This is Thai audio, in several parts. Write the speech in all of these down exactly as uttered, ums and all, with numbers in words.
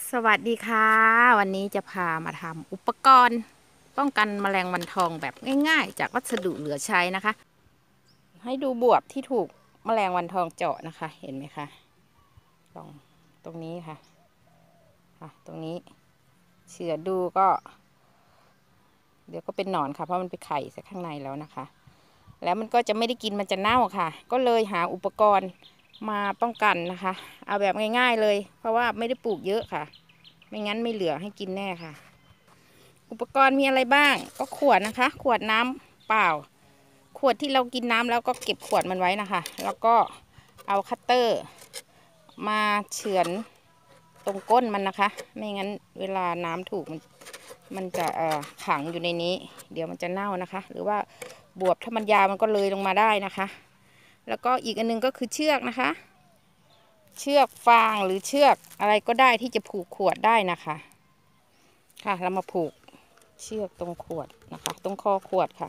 สวัสดีค่ะวันนี้จะพามาทำอุปกรณ์ป้องกันแมลงวันทองแบบง่ายๆจากวัสดุเหลือใช้นะคะให้ดูบวบที่ถูกแมลงวันทองเจาะนะคะเห็นไหมคะลองตรงนี้ค่ะค่ะตรงนี้เฉื่อยดูก็เดี๋ยวก็เป็นหนอนค่ะเพราะมันไปไข่ใส่ข้างในแล้วนะคะแล้วมันก็จะไม่ได้กินมันจะเน่าค่ะก็เลยหาอุปกรณ์มาป้องกันนะคะเอาแบบง่ายๆเลยเพราะว่าไม่ได้ปลูกเยอะค่ะไม่งั้นไม่เหลือให้กินแน่ค่ะอุปกรณ์มีอะไรบ้างก็ขวดนะคะขวดน้ำเปล่าขวดที่เรากินน้ำแล้วก็เก็บขวดมันไว้นะคะแล้วก็เอาคัตเตอร์มาเฉือนตรงก้นมันนะคะไม่งั้นเวลาน้ำถูกมันมันจะขังอยู่ในนี้เดี๋ยวมันจะเน่านะคะหรือว่าบวบถ้ามันยาวมันก็เลยลงมาได้นะคะแล้วก็อีกอันนึงก็คือเชือกนะคะเชือกฟางหรือเชือกอะไรก็ได้ที่จะผูกขวดได้นะคะค่ะเรามาผูกเชือกตรงขวดนะคะตรงคอขวดค่ะ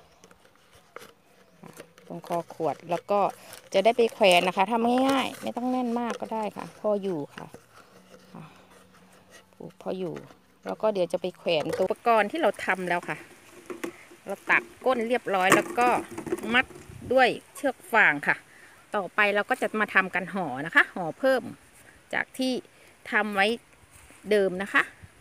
ตรงคอขวดแล้วก็จะได้ไปแขวนนะคะทำง่ายๆไม่ต้องแน่นมากก็ได้ค่ะพออยู่ค่ะผูกพออยู่แล้วก็เดี๋ยวจะไปแขวนตัวอุปกรณ์ที่เราทำแล้วค่ะเราตัดก้นเรียบร้อยแล้วก็มัดด้วยเชือกฟางค่ะต่อไปเราก็จะมาทำกันห่อนะคะห่อเพิ่มจากที่ทำไว้เดิมนะคะ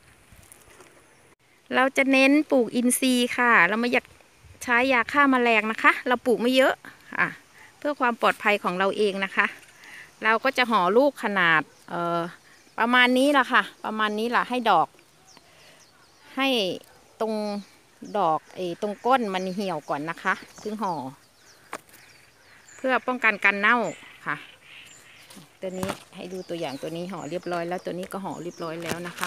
เราจะเน้นปลูกอินทรีย์ค่ะเราไม่อยากใช้ยาฆ่าแมลงนะคะเราปลูกไม่เยอะค่ะเพื่อความปลอดภัยของเราเองนะคะเราก็จะห่อลูกขนาดเอ่อประมาณนี้แหละค่ะประมาณนี้แหละให้ดอกให้ตรงดอกไอ้ตรงก้นมันเหี่ยวก่อนนะคะถึงห่อเพื่อป้องกันการเน่าค่ะตัวนี้ให้ดูตัวอย่างตัวนี้ห่อเรียบร้อยแล้วตัวนี้ก็ห่อเรียบร้อยแล้วนะคะ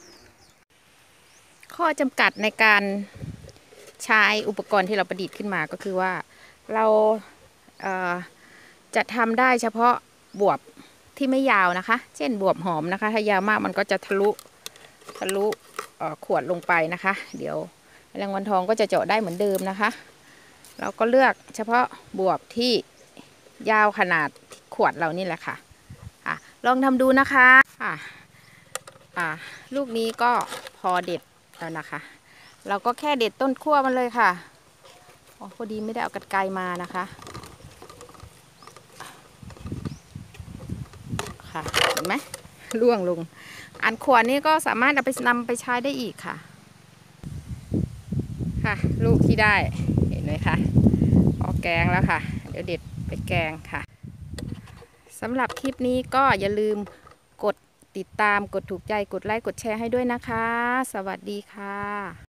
ข้อจำกัดในการใช้อุปกรณ์ที่เราประดิษฐ์ขึ้นมาก็คือว่าเราเจะทำได้เฉพาะบวบที่ไม่ยาวนะคะเช่นบวบหอมนะคะถ้ายาวมากมันก็จะทะลุทะลุขวดลงไปนะคะเดี๋ยวแมลงวันทองก็จะเจาะได้เหมือนเดิมนะคะเราก็เลือกเฉพาะบวบที่ยาวขนาดขวดเรานี่แหละค่ะอ่ะลองทำดูนะคะอ่ะอ่ะลูกนี้ก็พอเด็ดแล้วนะคะเราก็แค่เด็ดต้นขั้วมันเลยค่ะอ๋อพอดีไม่ได้เอากรรไกรมานะคะค่ะเห็นไหมร่วงลงอันขวดนี้ก็สามารถเอาไปนำไปใช้ได้อีกค่ะค่ะลูกที่ได้เห็นไหมคะพอแกงแล้วค่ะเดี๋ยวเด็ดไปแกงค่ะสำหรับคลิปนี้ก็อย่าลืมกดติดตามกดถูกใจกดไลค์กดแชร์ให้ด้วยนะคะสวัสดีค่ะ